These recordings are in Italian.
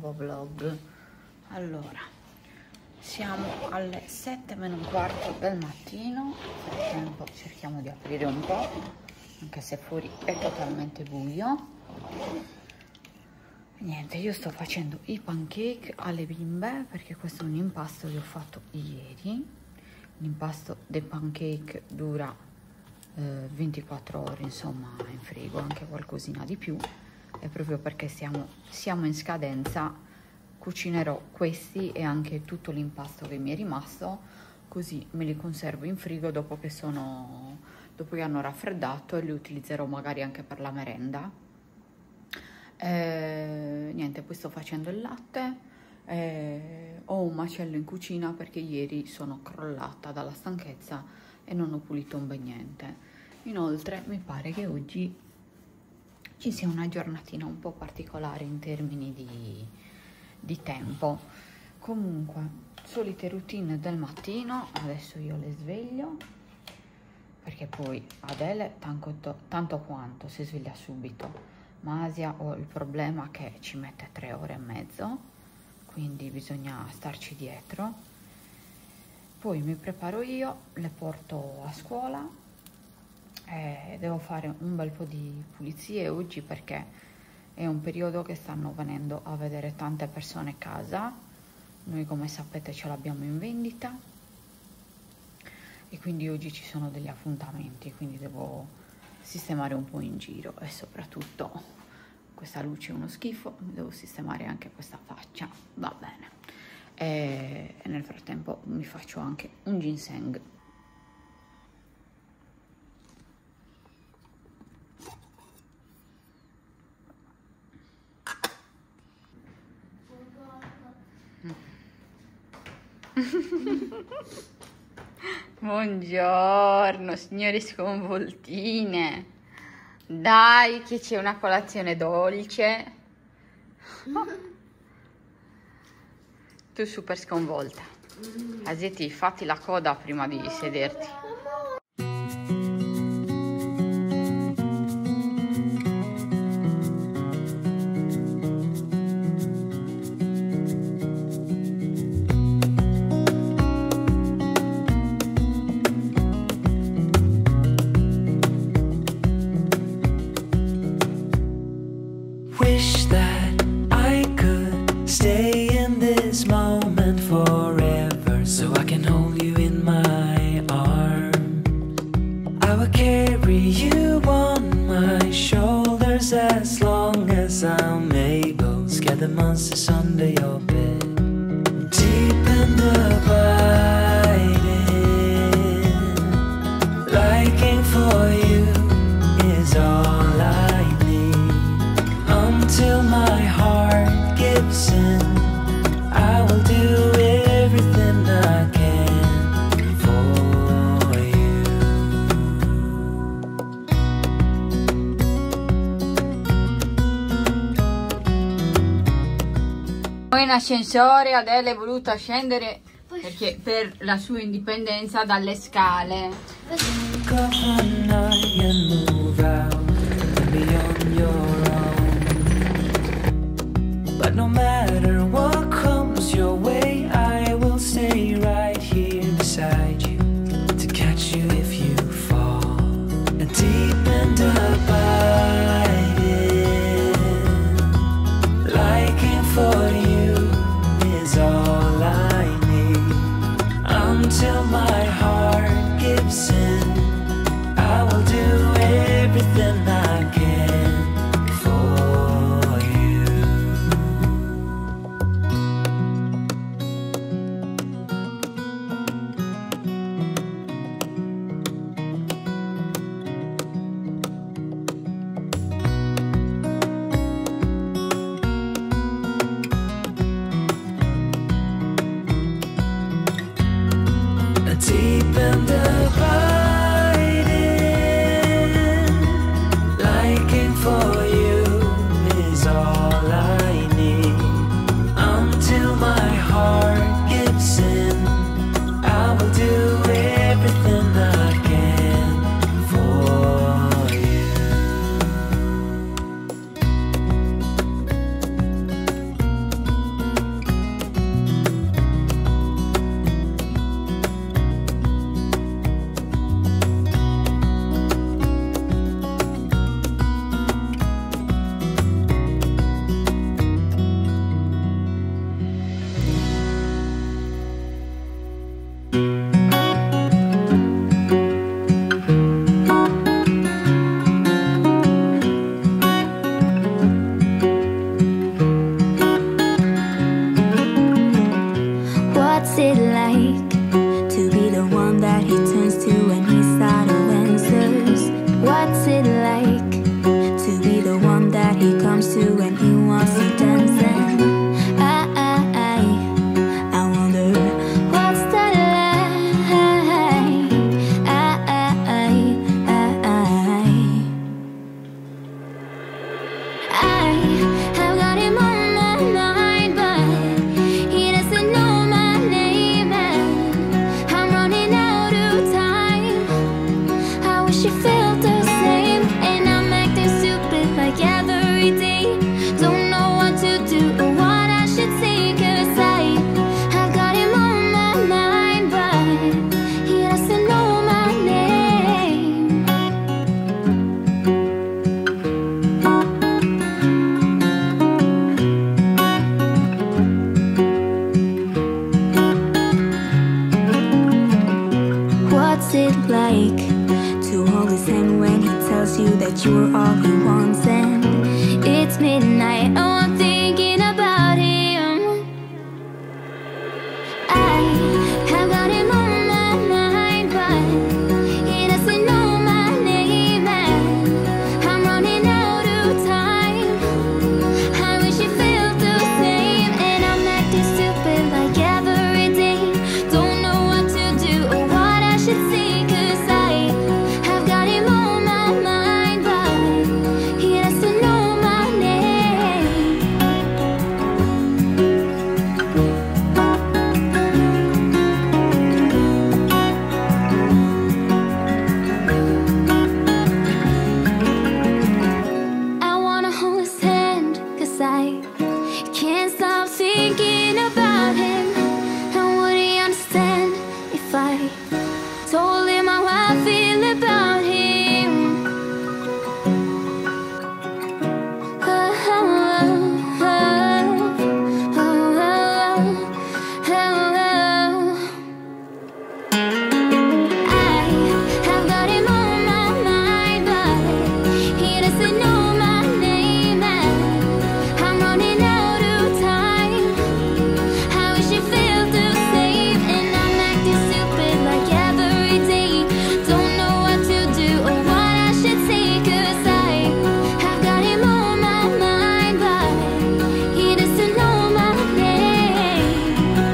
nuovo vlog. Allora, siamo alle 7 meno un quarto del mattino. Nel frattempo cerchiamo di aprire un po', anche se fuori è totalmente buio. Niente, io sto facendo i pancake alle bimbe perché questo è un impasto che ho fatto ieri. L'impasto dei pancake dura 24 ore, insomma, in frigo, anche qualcosina di più. E proprio perché siamo in scadenza, cucinerò questi e anche tutto l'impasto che mi è rimasto, così me li conservo in frigo dopo che hanno raffreddato, e li utilizzerò magari anche per la merenda. Niente, poi sto facendo il latte. Ho un macello in cucina perché ieri sono crollata dalla stanchezza e non ho pulito un bel niente. Inoltre mi pare che oggi ci sia una giornatina un po' particolare in termini di tempo. Comunque, solite routine del mattino. Adesso io le sveglio perché poi Adele tanto quanto si sveglia subito, ma Asia ho il problema che ci mette 3 ore e mezzo, quindi bisogna starci dietro. Poi mi preparo io, le porto a scuola e devo fare un bel po' di pulizie oggi perché è un periodo che stanno venendo a vedere tante persone a casa. Noi, come sapete, ce l'abbiamo in vendita e quindi oggi ci sono degli appuntamenti, quindi devo sistemare un po' in giro, e soprattutto questa luce è uno schifo, devo sistemare anche questa faccia, va bene. E nel frattempo mi faccio anche un ginseng. Buongiorno signore sconvoltine, dai che c'è una colazione dolce. Tu super sconvolta. Aseti, fatti la coda prima di sederti. Wish that I could stay in this moment forever, so I can hold you in my arms. I will carry you on my shoulders as long as I'm able. Scare the monsters under your bed. Deep and abiding, liking for you is all I need. Until my heart gives in, I will do everything I can for you. Poi in ascensore Adele è voluta scendere perché per la sua indipendenza dalle scale. Go for night and move out and beyond your own. But no matter what comes your way, I will stay right here beside you to catch you if you fall. And deep and abiding, liking for you is all I need. Until my heart gives in, I will do everything I can for you. Deep and abiding, like to hold his hand when he tells you that you are all he wants. And it's midnight, oh, I'm thinking about him. I have got him on my mind, but he doesn't know my name, and I'm running out of time. I wish he felt the same, and I'm acting stupid like every day. Don't know what to do or what I should say, 'cause I have got him on my mind, but he doesn't know my name. I wanna hold his hand, 'cause I can't stop thinking about him. And would he understand if I told him how I feel about him? Oh, oh, oh, oh, oh, oh. I have got him on my mind, but he doesn't know my name, and I'm running out of time. I wish he felt the same, and I'm acting stupid like every day. Don't know what to do or what I should say, 'cause I have got him on my mind, but he doesn't know my name.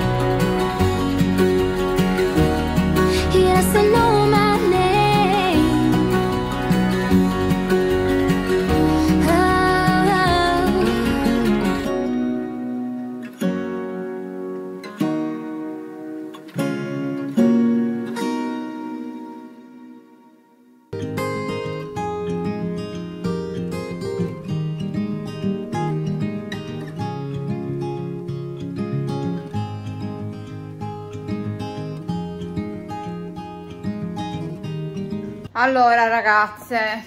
He doesn't know my name. Allora ragazze,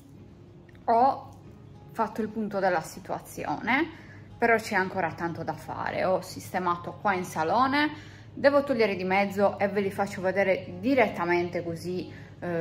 ho fatto il punto della situazione, però c'è ancora tanto da fare. Ho sistemato qua in salone, devo togliere di mezzo e ve li faccio vedere direttamente, così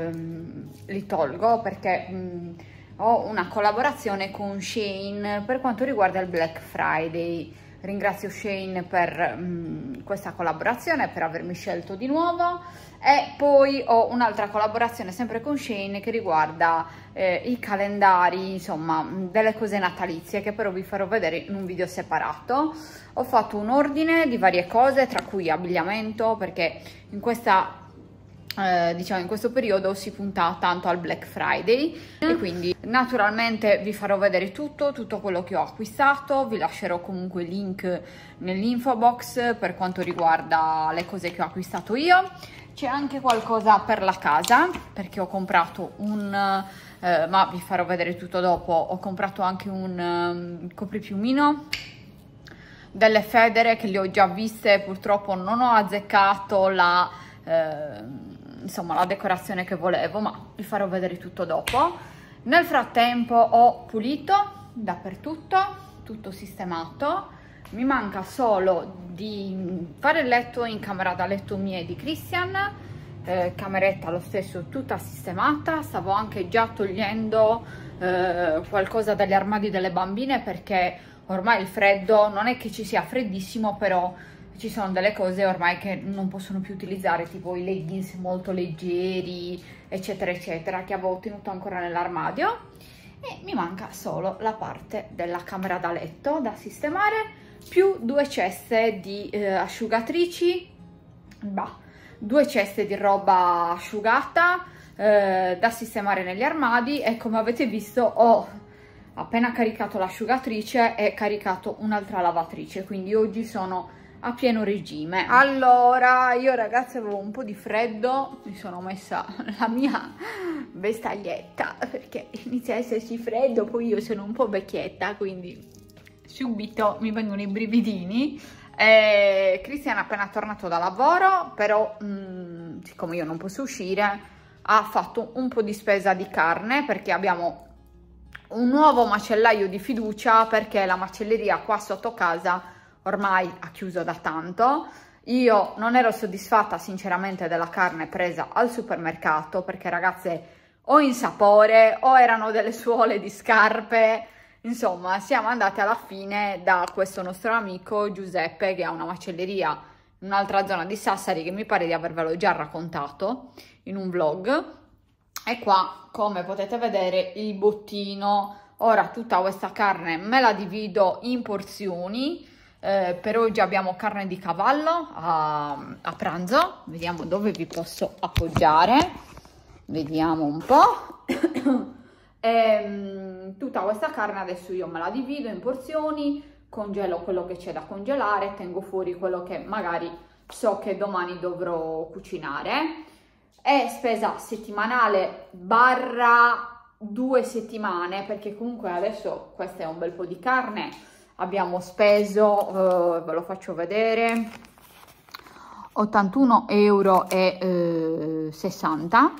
li tolgo, perché ho una collaborazione con Shein per quanto riguarda il Black Friday. Ringrazio Shein per questa collaborazione, per avermi scelto di nuovo. E poi ho un'altra collaborazione sempre con Shein che riguarda i calendari, insomma delle cose natalizie, che però vi farò vedere in un video separato. Ho fatto un ordine di varie cose, tra cui abbigliamento, perché in questa diciamo in questo periodo si punta tanto al Black Friday, e quindi naturalmente vi farò vedere tutto quello che ho acquistato. Vi lascerò comunque il link nell'info box per quanto riguarda le cose che ho acquistato io. C'è anche qualcosa per la casa, perché ho comprato ma vi farò vedere tutto dopo, ho comprato anche un copripiumino, delle federe che le ho già viste, purtroppo non ho azzeccato insomma la decorazione che volevo, ma vi farò vedere tutto dopo. Nel frattempo ho pulito dappertutto, tutto sistemato. Mi manca solo di fare il letto in camera da letto mia e di Christian, cameretta lo stesso tutta sistemata. Stavo anche già togliendo qualcosa dagli armadi delle bambine, perché ormai il freddo, non è che ci sia freddissimo, però ci sono delle cose ormai che non possono più utilizzare, tipo i leggings molto leggeri, eccetera eccetera, che avevo tenuto ancora nell'armadio. E mi manca solo la parte della camera da letto da sistemare, più 2 ceste di asciugatrici, 2 ceste di roba asciugata da sistemare negli armadi. E come avete visto ho appena caricato l'asciugatrice e caricato un'altra lavatrice, quindi oggi sono a pieno regime. Allora, io ragazzi avevo un po' di freddo, mi sono messa la mia vestaglietta perché inizia a esserci freddo, poi io sono un po' vecchietta, quindi subito mi vengono i brividini. Christian è appena tornato da lavoro, però siccome io non posso uscire, ha fatto un po' di spesa di carne, perché abbiamo un nuovo macellaio di fiducia, perché la macelleria qua sotto casa ormai ha chiuso da tanto. Io non ero soddisfatta sinceramente della carne presa al supermercato, perché ragazze, o insapore o erano delle suole di scarpe. Insomma, siamo andate alla fine da questo nostro amico Giuseppe, che ha una macelleria in un'altra zona di Sassari, che mi pare di avervelo già raccontato in un vlog. E qua, come potete vedere, il bottino. Ora tutta questa carne me la divido in porzioni. Per oggi abbiamo carne di cavallo a pranzo. Vediamo dove vi posso appoggiare, vediamo un po'. Tutta questa carne adesso io me la divido in porzioni, congelo quello che c'è da congelare, tengo fuori quello che magari so che domani dovrò cucinare. È spesa settimanale barra 2 settimane, perché comunque adesso questo è un bel po' di carne. Abbiamo speso, ve lo faccio vedere, 81,60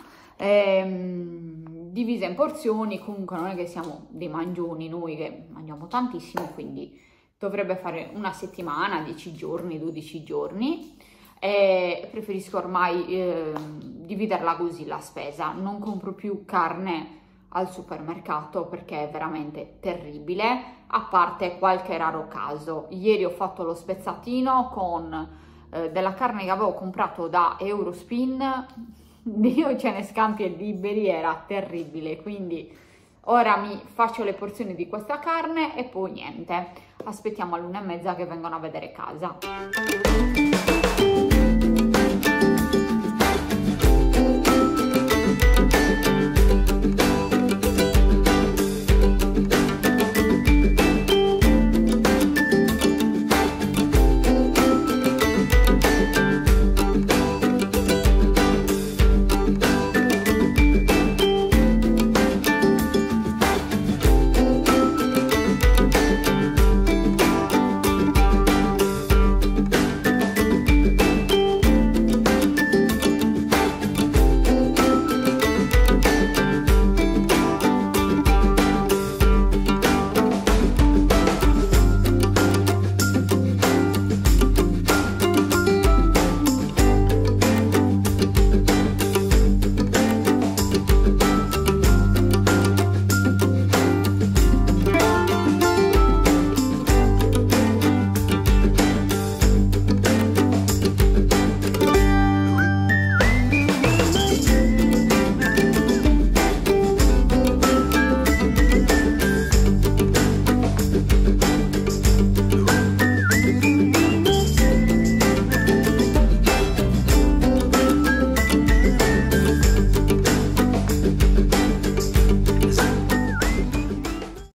€, divisa in porzioni. Comunque non è che siamo dei mangioni noi che mangiamo tantissimo, quindi dovrebbe fare una settimana, 10 giorni, 12 giorni. Preferisco ormai dividerla così la spesa, non compro più carne al supermercato perché è veramente terribile, a parte qualche raro caso. Ieri ho fatto lo spezzatino con della carne che avevo comprato da Eurospin, Dio ce ne scampi e liberi, era terribile. Quindi ora mi faccio le porzioni di questa carne e poi niente, aspettiamo all'1:30 che vengono a vedere casa.